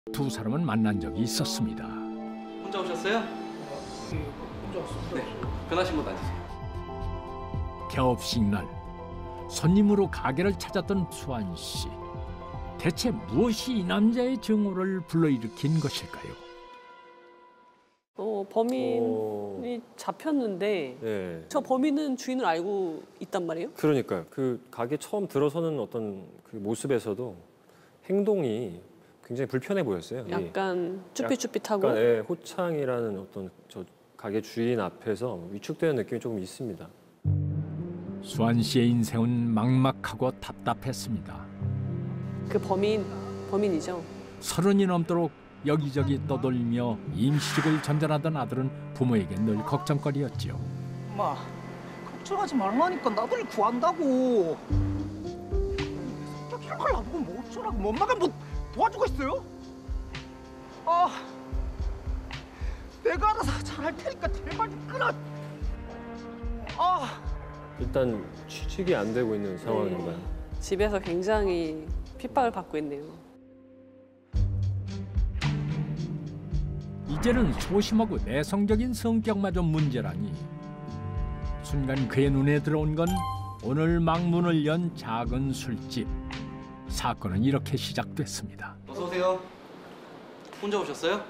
두 사람은 만난 적이 있었습니다. 혼자 오셨어요? 혼자 왔습니다. 네. 변하신 분 앉으세요. 개업식 날 손님으로 가게를 찾았던 수환 씨. 대체 무엇이 이 남자의 증오를 불러일으킨 것일까요? 범인이 잡혔는데 네. 저 범인은 주인을 알고 있단 말이에요? 그러니까요. 그 가게 처음 들어서는 어떤 그 모습에서도 행동이 굉장히 불편해 보였어요. 약간 쭈삣쭈삣하고 약간 호창이라는 어떤 저 가게 주인 앞에서 위축되는 느낌이 조금 있습니다. 수환 씨의 인생은 막막하고 답답했습니다. 그 범인이죠. 30이 넘도록 여기저기 떠돌며 임시직을 전전하던 아들은 부모에게 늘 걱정거리였지요. 엄마, 걱정하지 말라니까 나들 구한다고. 딱 이런 걸 나보고 뭐 어쩌라고. 뭐 엄마가 뭐 도와주고 있어요? 아, 내가 알아서 잘할 테니까 제발 좀 끊어. 아, 일단 취직이 안 되고 있는 상황인가요? 집에서 굉장히 핍박을 받고 있네요. 이제는 소심하고 내성적인 성격마저 문제라니. 순간 그의 눈에 들어온 건 오늘 막 문을 연 작은 술집. 사건은 이렇게 시작됐습니다. 어서 오세요. 혼자 오셨어요?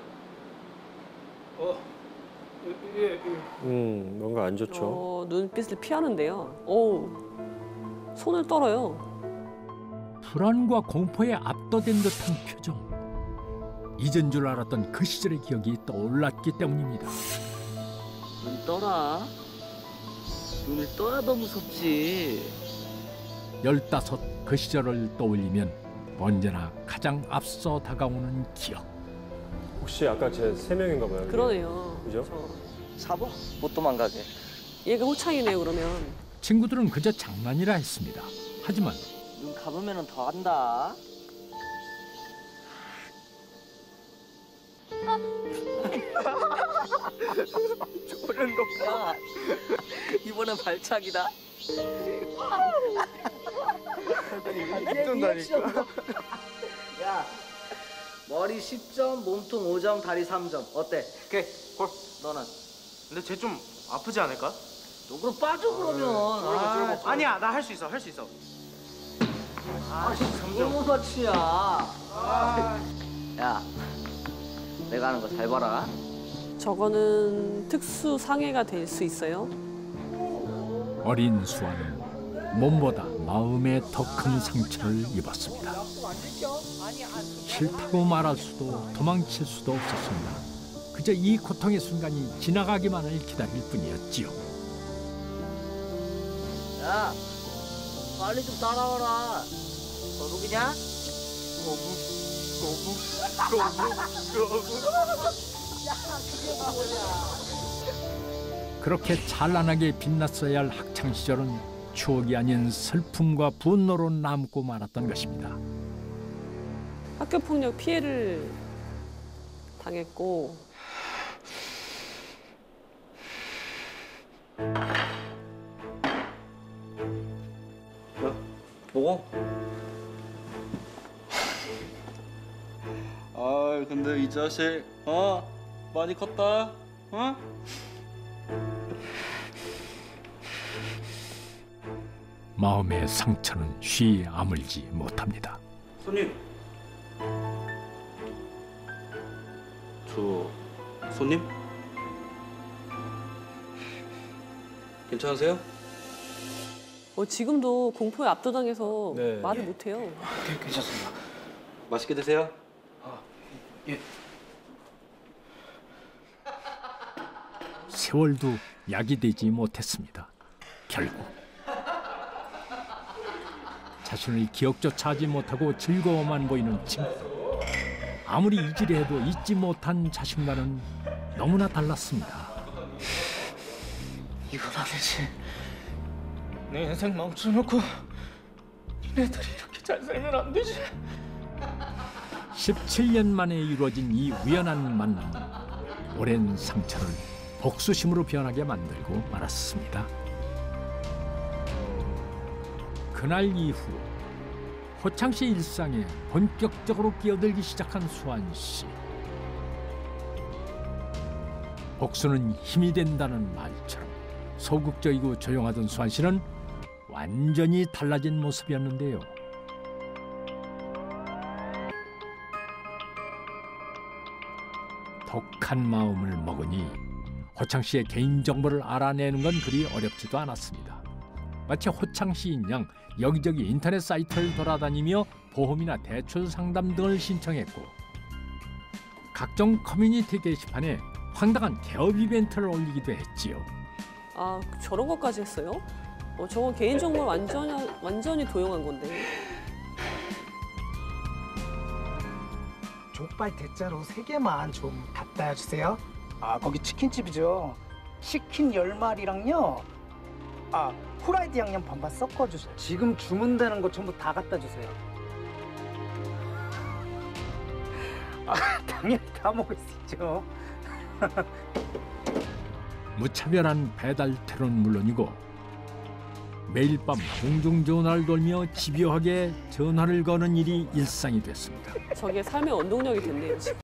뭔가 안 좋죠. 눈빛을 피하는데요. 손을 떨어요. 불안과 공포에 압도된 듯한 표정. 잊은 줄 알았던 그 시절의 기억이 떠올랐기 때문입니다. 눈 떠라. 눈을 떠야 더 무섭지. 15 그 시절을 떠올리면 언제나 가장 앞서 다가오는 기억. 혹시 아까 제 3명인가 봐요. 그러네요. 그죠? 잡아. 못 도망가게. 얘가 호창이네요, 그러면. 친구들은 그저 장난이라 했습니다. 하지만 눈 감으면 더 한다. 야, 이번엔 발차기다. 뜬다니까. 야, 머리 10점, 몸통 5점, 다리 3점. 어때? 오케이. 콜. 너는? 근데 쟤 좀 아프지 않을까? 너 그럼 빠져 그러면. 아니야, 나 할 수 있어. 할 수 있어. 너무 마취야. 야, 내가 하는 거 잘 봐라. 저거는 특수 상해가 될 수 있어요. 어린 수아는 몸보다 마음에 더 큰 상처를 입었습니다. 싫다고 말할 수도 도망칠 수도 없었습니다. 그저 이 고통의 순간이 지나가기만을 기다릴 뿐이었지요. 야, 빨리 좀 따라와라. 거북이냐? 그렇게 찬란하게 빛났어야 할 학창 시절은 추억이 아닌 슬픔과 분노로 남고 말았던 것입니다. 학교 폭력 피해를 당했고 보고? 아, 근데 이 자식 많이 컸다. 마음의 상처는 쉬이 아물지 못합니다. 손님. 저 손님? 괜찮으세요? 지금도 공포에 압도당해서 네. 말을 못해요. 괜찮습니다. 맛있게 드세요. 예. 세월도 약이 되지 못했습니다. 결국 자신의 기억조차 하지 못하고 즐거워만 보이는 친구. 아무리 이질해도 잊지 못한 자신과는 너무나 달랐습니다. 이건 아니지. 내 인생 멈춰놓고 니네들이 이렇게 잘 살면 안 되지. 17년 만에 이루어진 이 우연한 만남은 오랜 상처를 복수심으로 변하게 만들고 말았습니다. 그날 이후 호창 씨의 일상에 본격적으로 끼어들기 시작한 수환 씨. 복수는 힘이 된다는 말처럼 소극적이고 조용하던 수환 씨는 완전히 달라진 모습이었는데요. 독한 마음을 먹으니 호창 씨의 개인 정보를 알아내는 건 그리 어렵지도 않았습니다. 마치 호창 씨인 양 여기저기 인터넷 사이트를 돌아다니며 보험이나 대출 상담 등을 신청했고 각종 커뮤니티 게시판에 황당한 개업 이벤트를 올리기도 했지요. 아, 저런 것까지 했어요? 저건 개인정보 완전히 도용한 건데. 족발 대짜로 3개만 좀 갖다 주세요. 아, 거기 치킨집이죠. 치킨 10마리랑요. 아, 후라이드 양념 반반 섞어주세요. 지금 주문되는 거 전부 다 갖다 주세요. 아, 당연히 다 먹을 수 있죠. 무차별한 배달 테러는 물론이고 매일 밤 공중전화를 돌며 집요하게 전화를 거는 일이 일상이 됐습니다. 저게 삶의 원동력이 됐네요, 지금.